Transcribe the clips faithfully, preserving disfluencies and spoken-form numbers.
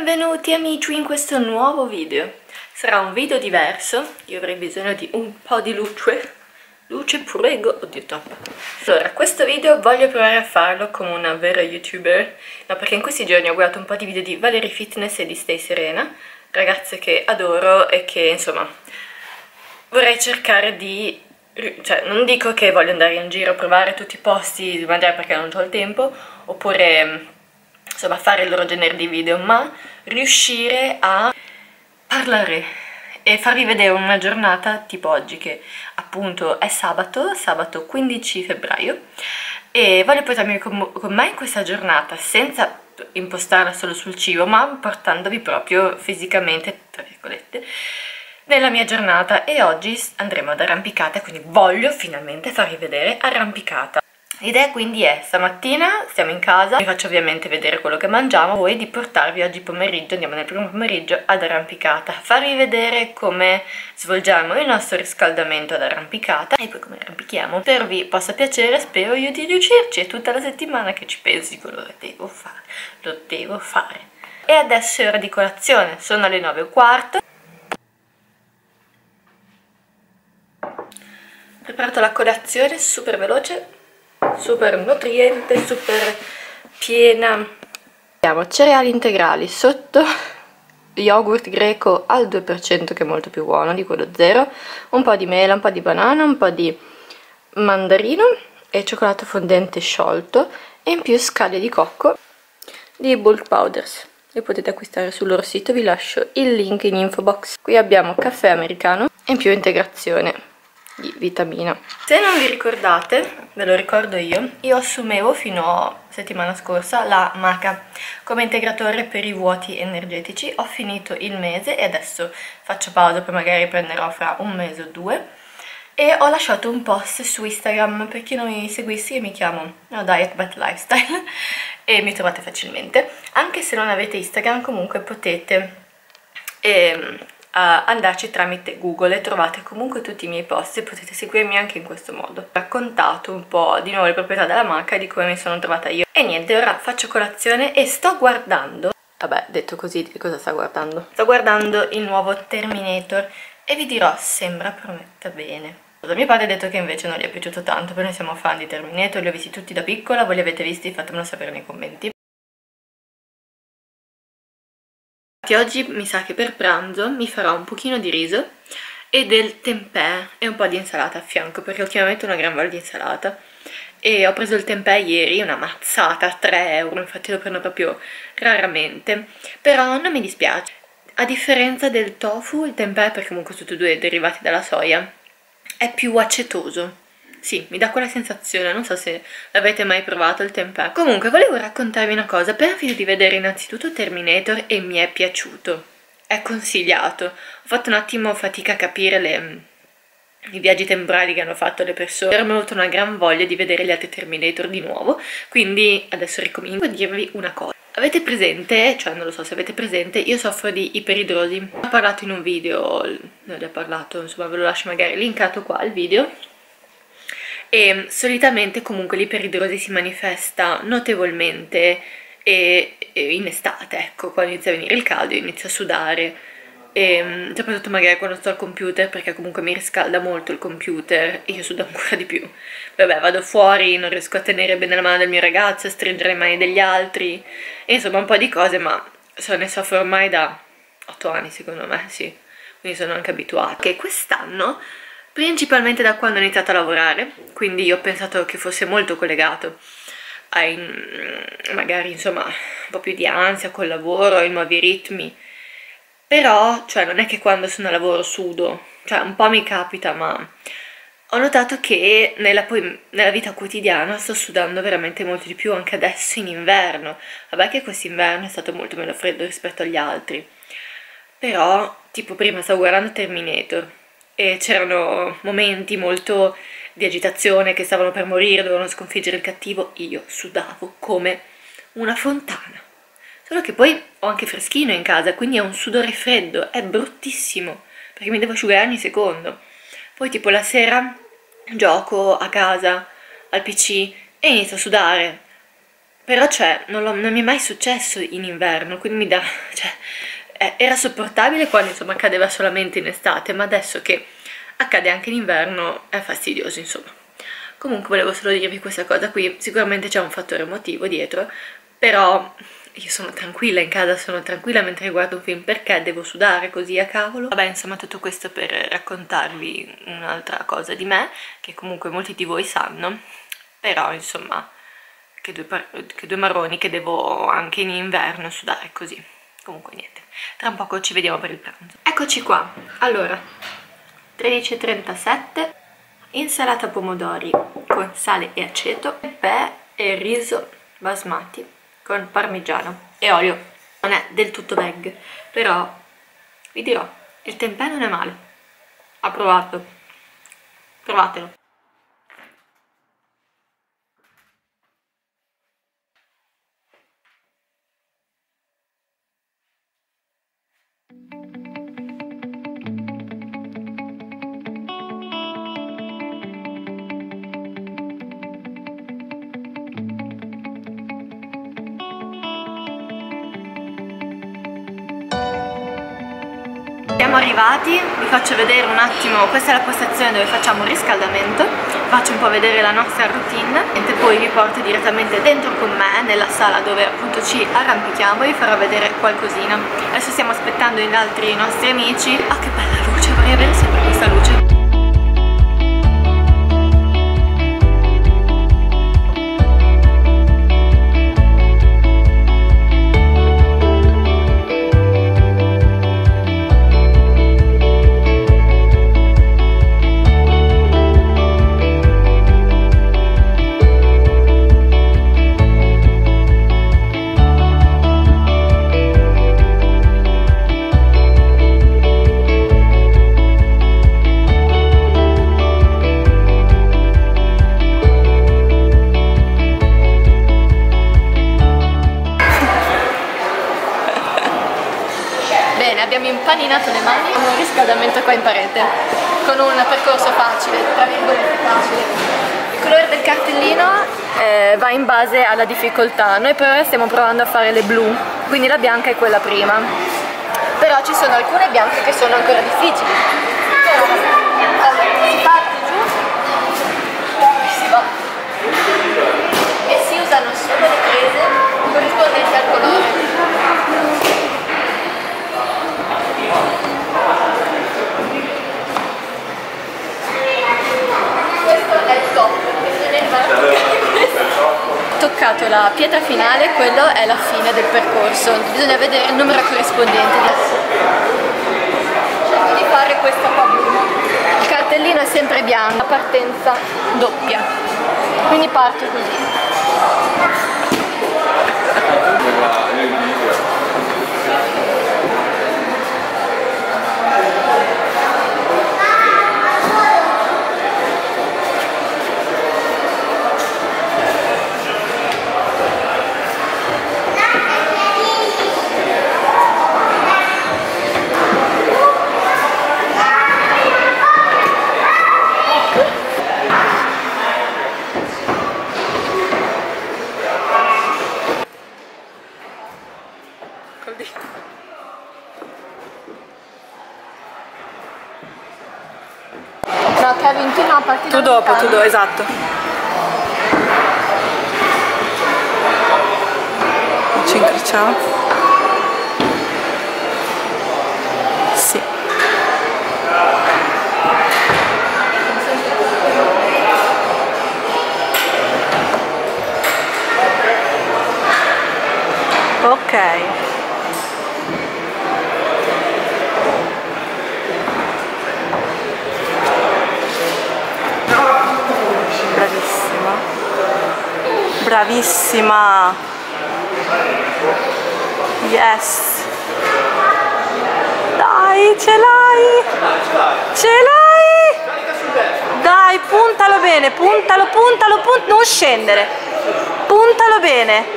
Benvenuti amici in questo nuovo video. Sarà un video diverso, io avrei bisogno di un po' di luce. Luce, prego, oddio top. Allora, questo video voglio provare a farlo come una vera youtuber, no, perché in questi giorni ho guardato un po' di video di Valerie Fitness e di Stay Serena, ragazze che adoro e che insomma vorrei cercare di... cioè non dico che voglio andare in giro a provare tutti i posti di mangiare perché non ho il tempo, oppure insomma fare il loro genere di video, ma riuscire a parlare e farvi vedere una giornata tipo oggi, che appunto è sabato, sabato quindici febbraio, e voglio portarmi con, con me in questa giornata senza impostarla solo sul cibo, ma portandovi proprio fisicamente, tra virgolette, nella mia giornata. E oggi andremo ad arrampicata, quindi voglio finalmente farvi vedere arrampicata. L'idea quindi è, stamattina stiamo in casa, vi faccio ovviamente vedere quello che mangiamo, poi di portarvi oggi pomeriggio, andiamo nel primo pomeriggio ad arrampicata, farvi vedere come svolgiamo il nostro riscaldamento ad arrampicata e poi come arrampichiamo. Spero vi possa piacere, spero io di riuscirci, è tutta la settimana che ci penso, dico lo devo fare, lo devo fare. E adesso è ora di colazione, sono le nove e un quarto. Ho preparato la colazione super veloce, super nutriente, super piena. Abbiamo cereali integrali sotto, yogurt greco al due per cento che è molto più buono di quello zero, un po' di mela, un po' di banana, un po' di mandarino e cioccolato fondente sciolto, e in più scaglie di cocco di bulk powders. Le potete acquistare sul loro sito, vi lascio il link in info box. Qui abbiamo caffè americano e in più integrazione di vitamina. Se non vi ricordate, ve lo ricordo io, io assumevo fino a settimana scorsa la maca come integratore per i vuoti energetici. Ho finito il mese e adesso faccio pausa, poi magari riprenderò fra un mese o due, e ho lasciato un post su Instagram per chi non mi seguisse. Io mi chiamo no, Diet But Lifestyle e mi trovate facilmente. Anche se non avete Instagram, comunque potete ehm, Uh, andarci tramite Google e trovate comunque tutti i miei post e potete seguirmi anche in questo modo. Ho raccontato un po' di nuovo le proprietà della maca e di come mi sono trovata io. E niente, ora faccio colazione e sto guardando, vabbè, detto così, di cosa sto guardando? Sto guardando il nuovo Terminator e vi dirò, sembra prometta bene. Mio padre ha detto che invece non gli è piaciuto tanto, perché noi siamo fan di Terminator, li ho visti tutti da piccola. Voi li avete visti? Fatemelo sapere nei commenti. Oggi mi sa che per pranzo mi farò un pochino di riso e del tempeh e un po' di insalata a fianco, perché ultimamente ho una gran voglia di insalata e ho preso il tempeh ieri, una mazzata, tre euro, infatti lo prendo proprio raramente, però non mi dispiace. A differenza del tofu, il tempeh, perché comunque sono tutti e due derivati dalla soia, è più acetoso. Sì, mi dà quella sensazione, non so se l'avete mai provato il tempeh. Comunque, volevo raccontarvi una cosa. Appena finito di vedere innanzitutto Terminator e mi è piaciuto. È consigliato. Ho fatto un attimo fatica a capire le, i viaggi temporali che hanno fatto le persone. Però mi è venuta una gran voglia di vedere gli altri Terminator di nuovo, quindi adesso ricomincio a dirvi una cosa. Avete presente, cioè non lo so se avete presente, io soffro di iperidrosi. Ho parlato in un video, ne ho già parlato, insomma ve lo lascio magari linkato qua il video. E solitamente comunque l'iperidrosi si manifesta notevolmente e, e in estate, ecco, quando inizia a venire il caldo io inizio a sudare, e soprattutto magari quando sto al computer, perché comunque mi riscalda molto il computer e io sudo ancora di più. Vabbè, vado fuori, non riesco a tenere bene la mano del mio ragazzo, a stringere le mani degli altri, e insomma un po' di cose, ma so, ne soffro ormai da otto anni secondo me, sì, quindi sono anche abituata. Che quest'anno, principalmente da quando ho iniziato a lavorare, quindi io ho pensato che fosse molto collegato ai, magari insomma un po' più di ansia col lavoro, ai nuovi ritmi, però cioè non è che quando sono a lavoro sudo, cioè un po' mi capita, ma ho notato che nella, poi, nella vita quotidiana sto sudando veramente molto di più, anche adesso in inverno. Vabbè che quest'inverno è stato molto meno freddo rispetto agli altri, però tipo prima stavo guardando Terminator e c'erano momenti molto di agitazione, che stavano per morire, dovevano sconfiggere il cattivo, io sudavo come una fontana. Solo che poi ho anche freschino in casa, quindi è un sudore freddo, è bruttissimo, perché mi devo asciugare ogni secondo. Poi tipo la sera gioco a casa, al P C, e inizio a sudare. però cioè non, lo, non mi è mai successo in inverno, quindi mi dà, cioè, eh, era sopportabile quando insomma accadeva solamente in estate, ma adesso che accade anche in inverno è fastidioso, insomma. Comunque volevo solo dirvi questa cosa qui, sicuramente c'è un fattore emotivo dietro, però io sono tranquilla in casa, sono tranquilla mentre guardo un film, perché devo sudare così a cavolo? Vabbè, insomma, tutto questo per raccontarvi un'altra cosa di me, che comunque molti di voi sanno, però insomma, che due, che due marroni che devo anche in inverno sudare così. Comunque niente, tra un poco ci vediamo per il pranzo. Eccoci qua, allora, tredici e trentasette, insalata pomodori con sale e aceto, tempeh e riso basmati con parmigiano e olio. Non è del tutto veg, però vi dirò, il tempeh non è male. Approvato, provatelo. Siamo arrivati, vi faccio vedere un attimo, questa è la postazione dove facciamo il riscaldamento, faccio un po' vedere la nostra routine e poi vi porto direttamente dentro con me nella sala dove appunto ci arrampichiamo e vi farò vedere qualcosina. Adesso stiamo aspettando gli altri nostri amici. Ah, che bella luce, vorrei avere sempre questa luce. Abbiamo impaninato le mani con un riscaldamento qua in parete, con un percorso facile, tra virgolette facile. Il colore del cartellino eh, va in base alla difficoltà, noi per ora stiamo provando a fare le blu, quindi la bianca è quella prima, però ci sono alcune bianche che sono ancora difficili. Allora, si parte giù, si va, e si usano solo le prese corrispondenti al colore. Toccato la pietra finale, quello è la fine del percorso, bisogna vedere il numero corrispondente. Cerco di fare questa qua blu. Il cartellino è sempre bianco, la partenza doppia, quindi parto così. No, Kevin, tu no, parti tu dopo, tu dopo, esatto. Ci incricciamo. Sì. Ok. Bravissima. Bravissima. Yes. Dai, ce l'hai. Ce l'hai. Dai, puntalo bene, puntalo, puntalo, puntalo, non scendere. Puntalo bene.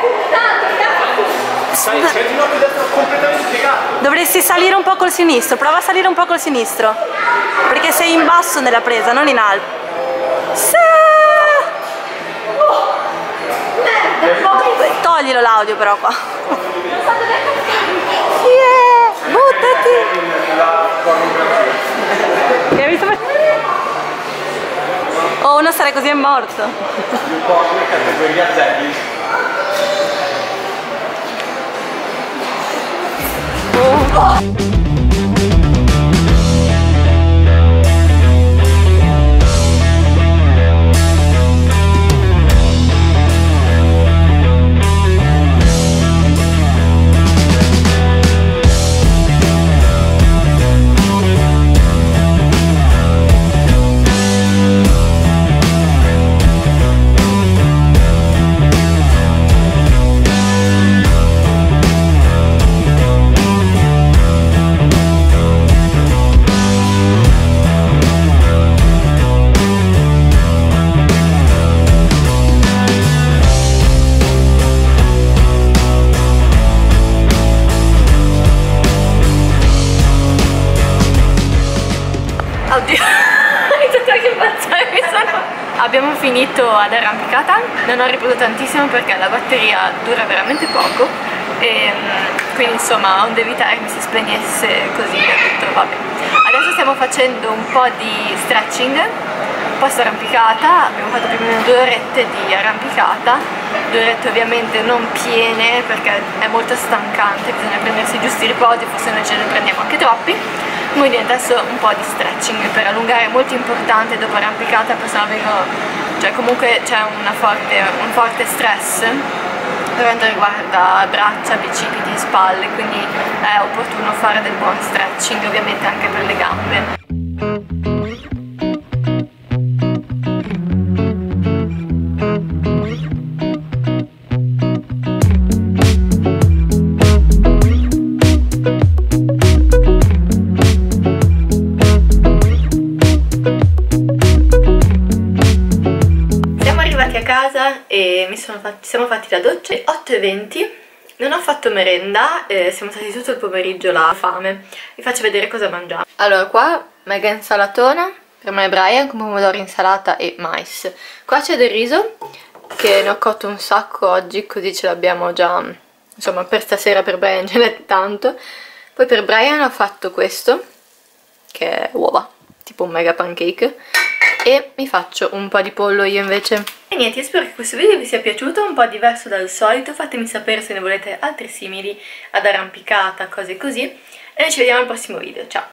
Dovresti salire un po' col sinistro, prova a salire un po' col sinistro, perché sei in basso nella presa, non in alto. Sì. toglilo l'audio però qua. Yeah, buttati. Che hai visto? Oh, uno sarà così è morto. Oh. Oddio, ho iniziato anche a impazzare, mi sono... Abbiamo finito ad arrampicata, non ho ripreso tantissimo perché la batteria dura veramente poco e quindi insomma onde evitare che mi si spegnesse così, ho detto vabbè. Adesso stiamo facendo un po' di stretching post arrampicata, abbiamo fatto più o meno due orette di arrampicata, due orette ovviamente non piene perché è molto stancante, bisogna prendersi i giusti riposi, forse noi ce ne prendiamo anche troppi. Quindi adesso un po' di stretching per allungare, è molto importante dopo arrampicata, perché sennò vengo, cioè comunque c'è un forte stress per quanto riguarda braccia, bicipiti, spalle, quindi è opportuno fare del buon stretching ovviamente anche per le gambe. E mi sono fatti, siamo fatti la doccia alle otto e venti, non ho fatto merenda, eh, siamo stati tutto il pomeriggio là, ho fame, vi faccio vedere cosa mangiamo. Allora qua mega insalatona, per me e Brian con pomodoro, insalata e mais. Qua c'è del riso, che ne ho cotto un sacco oggi, così ce l'abbiamo già, insomma per stasera per Brian ce n'è tanto. Poi per Brian ho fatto questo, che è uova, tipo un mega pancake. E mi faccio un po' di pollo io invece. E niente, io spero che questo video vi sia piaciuto, un po' diverso dal solito. Fatemi sapere se ne volete altri simili ad arrampicata, cose così. E noi ci vediamo al prossimo video, ciao!